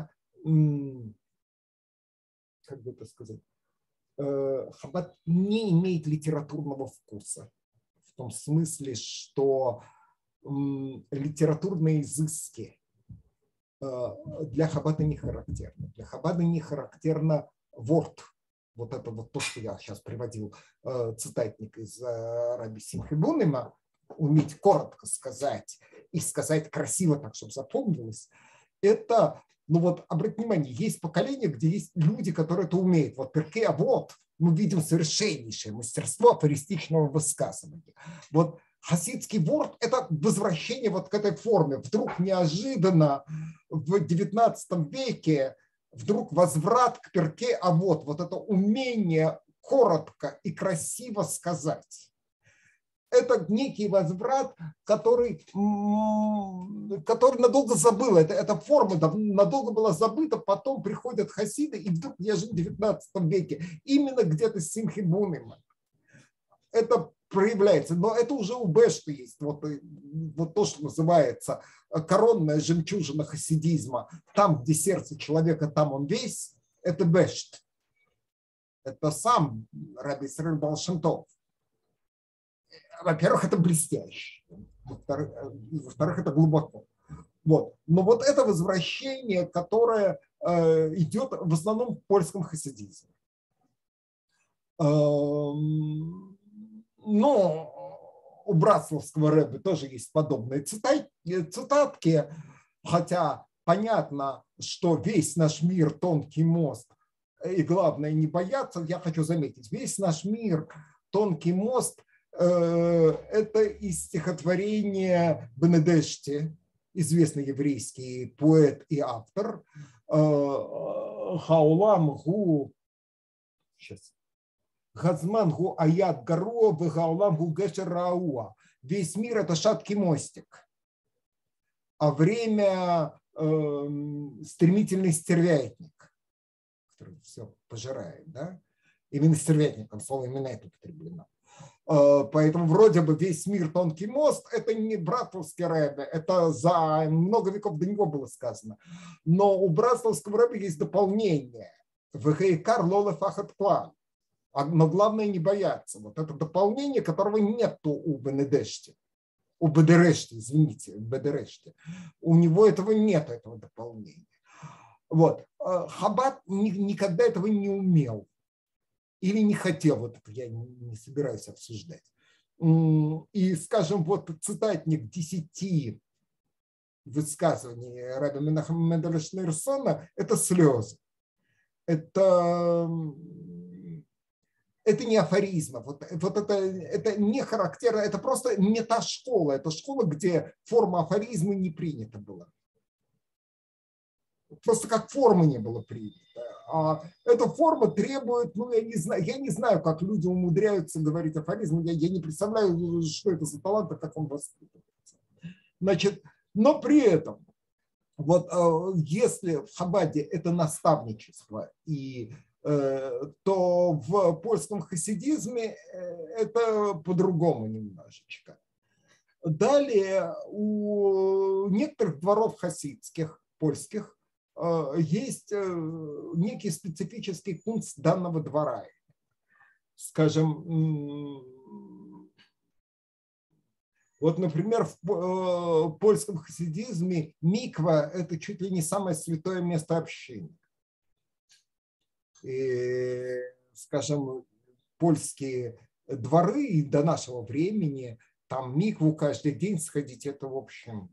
как бы это сказать, Хабад не имеет литературного вкуса. В том смысле, что литературные изыски для Хабада не характерны. Для Хабада не характерно ворд. Вот это вот то, что я сейчас приводил э, цитатник из э, Раби Симхи Бунима, уметь коротко сказать и сказать красиво так, чтобы запомнилось, это, ну вот, обратите внимание, есть поколение, где есть люди, которые это умеют. Вот Перкей Авот, мы видим совершеннейшее мастерство афористичного высказывания. Вот хасидский ворд – это возвращение вот к этой форме. Вдруг неожиданно в девятнадцатом веке вдруг возврат к перке, а вот, вот это умение коротко и красиво сказать. Это некий возврат, который, который надолго забыл. Это, эта форма надолго была забыта, потом приходят хасиды, и вдруг я жил в девятнадцатом веке, именно где-то с Симхи Бунема. Это проявляется, но это уже у Бешта есть, вот, вот то, что называется коронная жемчужина хасидизма. Там, где сердце человека, там он весь, это Бешт. Это сам Раби Исраэль Баал Шем Тов. Во-первых, это блестяще. Во-вторых, во-вторых, это глубоко. Вот. Но вот это возвращение, которое э, идет в основном в польском хасидизме. Эм, но у братславского рэбе тоже есть подобные цитат, цитатки, хотя понятно, что весь наш мир – тонкий мост, и главное не бояться. Я хочу заметить, весь наш мир – тонкий мост – это из стихотворения Бенедешти, известный еврейский поэт и автор. Хаулам гу сейчас Газман гу аят гаро вегаулам гу гешер рауа. Весь мир – это шаткий мостик, а время э, стремительный стервятник, который все пожирает, да? Именно стервятником, слово именно это употреблено. Поэтому вроде бы весь мир тонкий мост, это не братславский рэбе, это за много веков до него было сказано. Но у братславского рэбе есть дополнение. Вехейкар лоле фахат план. Но главное не бояться. Вот это дополнение, которого нету у Бенедешти. У Бедерешти, извините, Бедерешти. У него этого нет, этого дополнения. Вот. Хаббат никогда этого не умел. Или не хотел, вот это я не собираюсь обсуждать. И, скажем, вот цитатник десяти высказываний раби Менахема Менделя Шнейрсона – это слезы. Это, это не афоризмы, вот, вот это, это не характерно, это просто не та школа, это школа, где форма афоризма не принята была. Просто как форма не было принята. А эта форма требует, ну, я не знаю, я не знаю, как люди умудряются говорить афоризм, я, я не представляю, что это за талант, как он воспитывается. Значит, но при этом, вот если в Хабаде это наставничество, и, то в польском хасидизме это по-другому немножечко. Далее у некоторых дворов хасидских, польских, есть некий специфический кунст данного двора. Скажем, вот, например, в польском хасидизме миква – это чуть ли не самое святое место общения. И, скажем, польские дворы и до нашего времени, там микву каждый день сходить – это, в общем,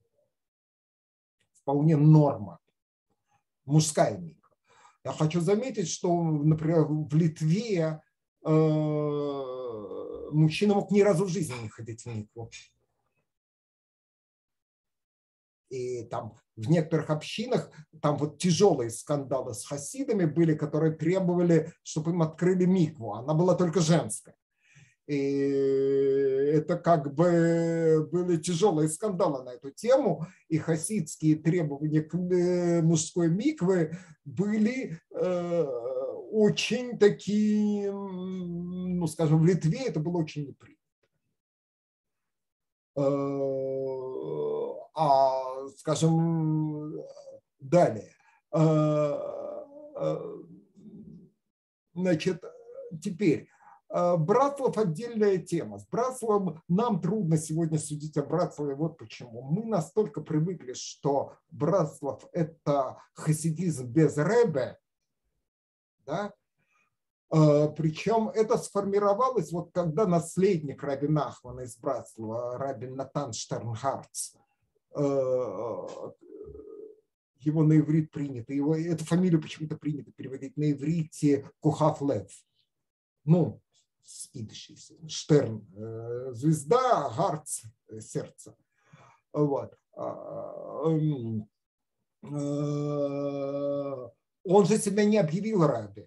вполне норма. Мужская миква. Я хочу заметить, что, например, в Литве э, мужчина мог ни разу в жизни не ходить в микву. И там в некоторых общинах там вот тяжелые скандалы с хасидами были, которые требовали, чтобы им открыли микву. Она была только женская. И это как бы были тяжелые скандалы на эту тему, и хасидские требования к мужской микве были э, очень такие, ну, скажем, в Литве это было очень непринято. Э, а, скажем, далее. Э, э, значит, теперь. Братслав – отдельная тема. С Братславом нам трудно сегодня судить о Братславе. Вот почему. Мы настолько привыкли, что Братслав – это хасидизм без рэбе, да? Причем это сформировалось, вот когда наследник раби Нахмана из Братслава, раби Натан Штернгарц, его на иврит принято, его, эту фамилию почему-то принято переводить на иврите Кухав Лев. ну, с идыша, Штерн, звезда, Гарц, сердце. Вот. Он же себя не объявил раби.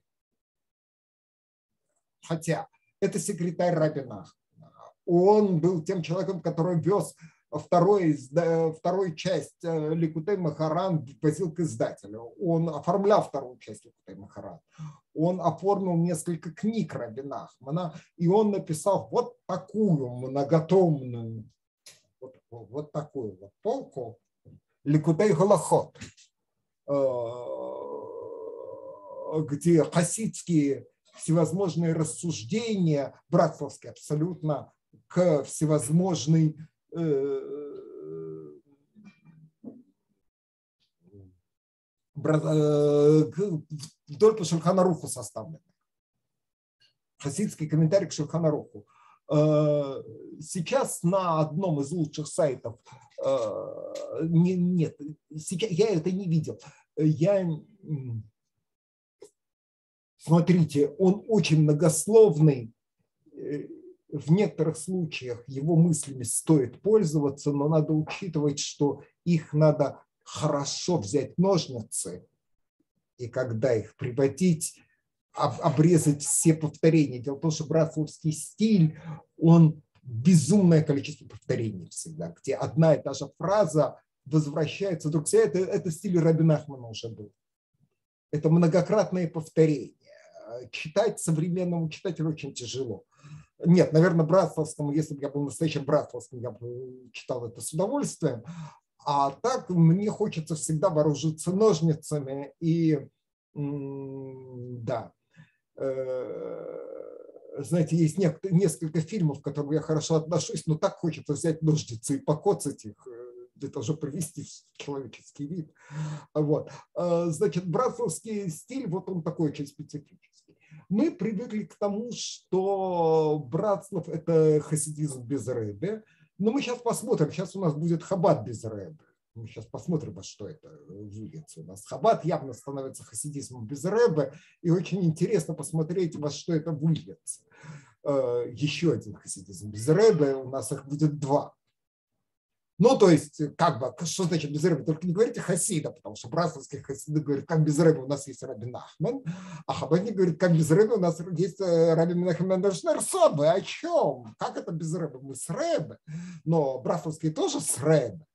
Хотя это секретарь Раби Нахмана. Он был тем человеком, который вез второй, вторую часть Ликутей Махаран, возил к издателю. Он оформлял вторую часть Ликутей Махаран. Он оформил несколько книг Раби Нахмана, и он написал вот такую многотомную, вот, вот такую вот полку Ликутей Галахот, где хасидские всевозможные рассуждения, братцовские абсолютно, к всевозможной э, брат, э, вдоль по Шульхан Аруху составлены. Хасидский комментарий к Шульхан Аруху. Э, сейчас на одном из лучших сайтов, э, не, нет, сейчас, я это не видел, я... Смотрите, он очень многословный. В некоторых случаях его мыслями стоит пользоваться, но надо учитывать, что их надо хорошо взять ножницы, и когда их приводить, обрезать все повторения. Дело в том, что братславский стиль, он безумное количество повторений всегда, где одна и та же фраза возвращается вдруг. Это, это стиль Раби Нахмана уже был. Это многократные повторения. Читать современному читателю очень тяжело. Нет, наверное, братславскому, если бы я был настоящим братславским, я бы читал это с удовольствием. А так мне хочется всегда вооружиться ножницами. И да, знаете, есть несколько фильмов, к которым я хорошо отношусь, но так хочется взять ножницы и покоцать их, это уже привести в человеческий вид. Вот. Значит, братславский стиль, вот он такой очень специфический. Мы привыкли к тому, что братслав – это хасидизм без рэбе, но мы сейчас посмотрим, сейчас у нас будет хаббат без рэбе. Мы сейчас посмотрим, во что это выльется. У нас хаббат явно становится хасидизмом без рэбе, и очень интересно посмотреть, во что это выльется. Еще один хасидизм без рэбе, у нас их будет два. Ну, то есть, как бы, что значит без рэба? Только не говорите хасида, потому что братславские хасиды говорят, как без рэба у нас есть Раби Нахман, а хаббатник говорит, как без рэба у нас есть Раби Менахем Даршнер Собы. О чем? Как это без рэба? Мы с рэбе. Но братславские тоже с рэбе.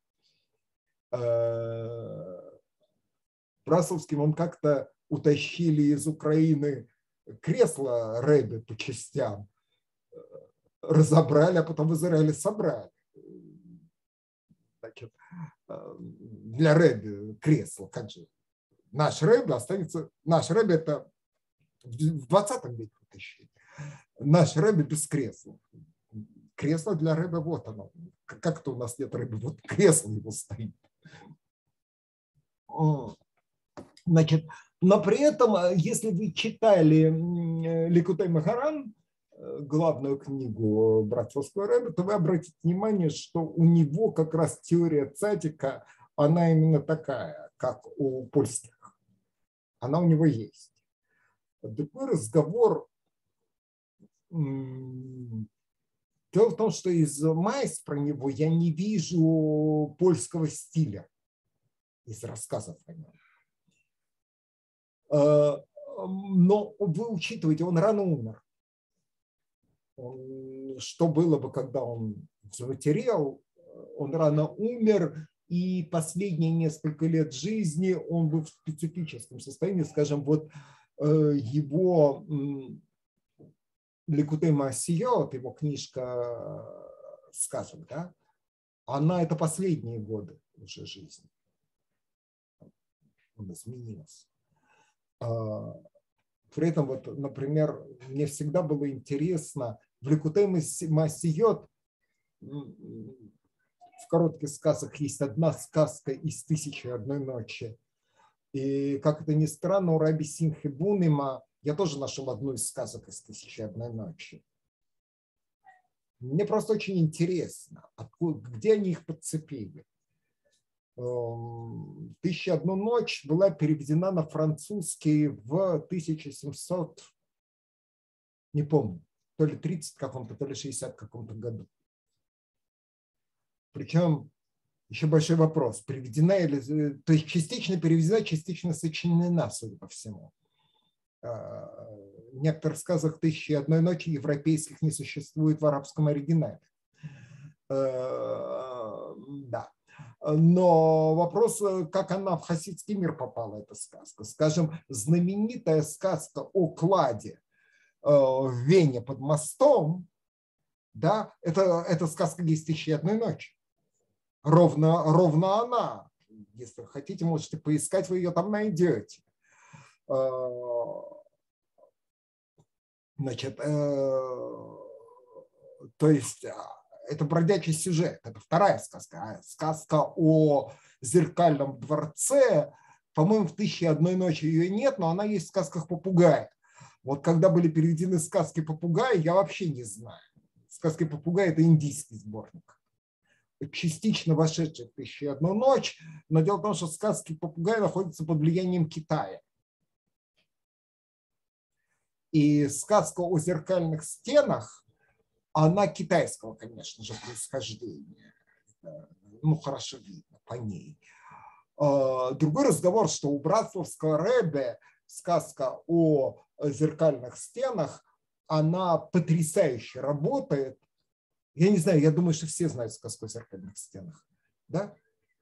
Братславским он как-то утащили из Украины кресло рэбе по частям, разобрали, а потом в Израиле собрали. Значит, для рэбе кресло, как же. Наш рэбе останется, наш рэбе это в двадцатом веке утащили. Наш рэбе без кресла. Кресло для рэбе, вот оно. Как-то у нас нет рэбе, вот кресло его стоит. Значит, но при этом, если вы читали Ликутей Махаран, главную книгу братславского рэбе, то вы обратите внимание, что у него как раз теория цадика, она именно такая, как у польских. Она у него есть. Другой разговор. Дело в том, что из Майс про него я не вижу польского стиля из рассказов о нем. Но вы учитываете, он рано умер. Он, что было бы, когда он заматерел, он рано умер, и последние несколько лет жизни он был в специфическом состоянии. Скажем, вот его Ликутей Маасиот, его книжка, скажем, да, она это последние годы уже жизни. Он изменился. При этом, вот, например, мне всегда было интересно, в Ликутей Маасиот в коротких сказках есть одна сказка из «Тысячи и одной ночи». И, как это ни странно, у раби Симхи Бунима я тоже нашел одну из сказок из «Тысячи и одной ночи». Мне просто очень интересно, откуда, где они их подцепили. «Тысяча и одна ночь» была переведена на французский в тысяча семьсот Не помню. То ли тридцать каком-то, то ли шестьдесят каком-то году. Причем еще большой вопрос. Переведена или... То есть частично переведена, частично сочинена, судя по всему. В некоторых сказах «Тысячи и одной ночи» европейских не существует в арабском оригинале. Да. Но вопрос, как она в хасидский мир попала, эта сказка. Скажем, знаменитая сказка о кладе в Вене под мостом, да, это, это сказка «Есть тысячи и одной ночи». Ровно, ровно она. Если хотите, можете поискать, вы ее там найдете. Значит, то есть это бродячий сюжет, это вторая сказка. Сказка о зеркальном дворце, по-моему, в «Тысяче и одной ночи» ее нет, но она есть в сказках попугая. Вот когда были переведены сказки попугая, я вообще не знаю. Сказки попугая – это индийский сборник, частично вошедший в «Тысячу и одну ночь», но дело в том, что сказки попугая находятся под влиянием Китая. И сказка о зеркальных стенах, она китайского, конечно же, происхождения. Ну, хорошо видно по ней. Другой разговор, что у братславского ребе сказка о зеркальных стенах, она потрясающе работает. Я не знаю, я думаю, что все знают сказку о зеркальных стенах. Да?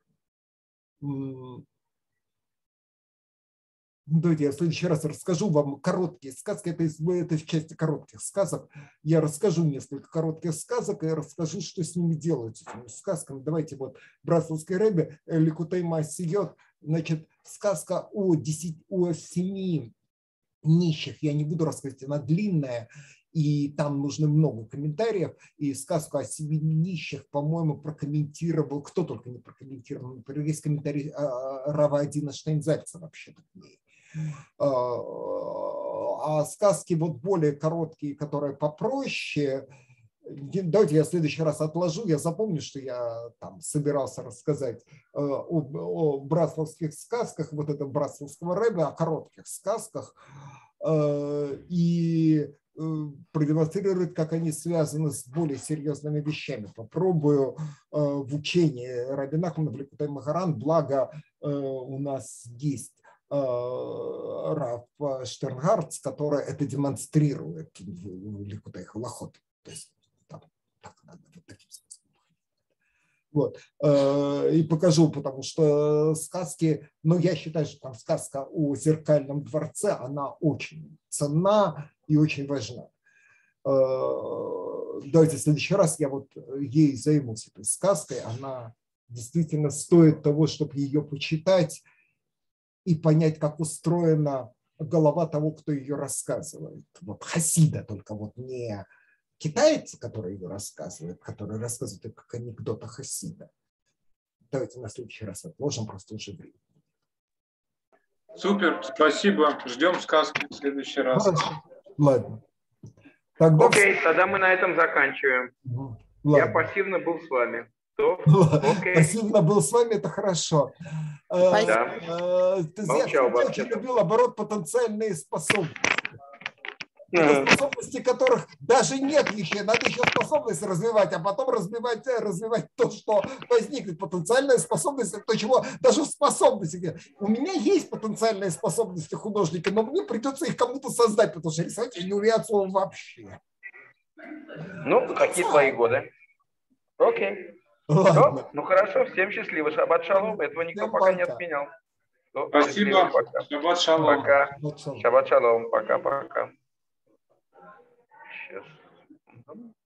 Давайте я в следующий раз расскажу вам короткие сказки. Это, это в части коротких сказок. Я расскажу несколько коротких сказок и расскажу, что с ними делать, с этими сказками. Давайте вот братславской ребе Ликутей Маасиот. Значит, сказка о, десяти, о семи нищих. Я не буду рассказывать, она длинная. И там нужно много комментариев. И сказку о семи нищих, по-моему, прокомментировал, кто только не прокомментировал. Например, есть комментарий Рава Адина Штейнзальца вообще-то к ней. А сказки вот более короткие, которые попроще, давайте я в следующий раз отложу, я запомню, что я там собирался рассказать о, о братславских сказках, вот это братславского ребе, о коротких сказках, и продемонстрировать, как они связаны с более серьезными вещами. Попробую в учении Раби Нахмана в Ликутей Магаран, благо у нас есть Рав Штернгардс, который это демонстрирует в Ликутей Халахот. То есть там, так надо вот таким способом. Вот. И покажу, потому что сказки, ну я считаю, что там сказка о зеркальном дворце, она очень ценна и очень важна. Давайте в следующий раз я вот ей займусь, этой сказкой. Она действительно стоит того, чтобы ее почитать и понять, как устроена голова того, кто ее рассказывает. Вот хасида, только вот не китайцы, которые ее рассказывают, которые рассказывают как анекдот о хасида. Давайте на следующий раз отложим, просто уже время. Супер, спасибо. Ждем сказки в следующий раз. Хорошо. Ладно. Тогда... Окей, тогда мы на этом заканчиваем. Ладно. Я пассивно был с вами. Okay. Пассивно был с вами, это хорошо. Да. Ты я очень любил оборот потенциальные способности. Это способности, которых даже нет еще. Надо еще способность развивать, а потом развивать, развивать то, что возникнет. Потенциальная способность, то, чего даже в способности. У меня есть потенциальные способности художника, но мне придется их кому-то создать, потому что рисовать я не умею от слова вообще. Ну, какие твои годы? Окей. Все? Ну хорошо, всем счастливо. Шаббат шалом. Этого никто всем пока пока. Не отменял. Спасибо. Шаббат шалом. Пока. Шаббат шалом. Пока-пока. Сейчас.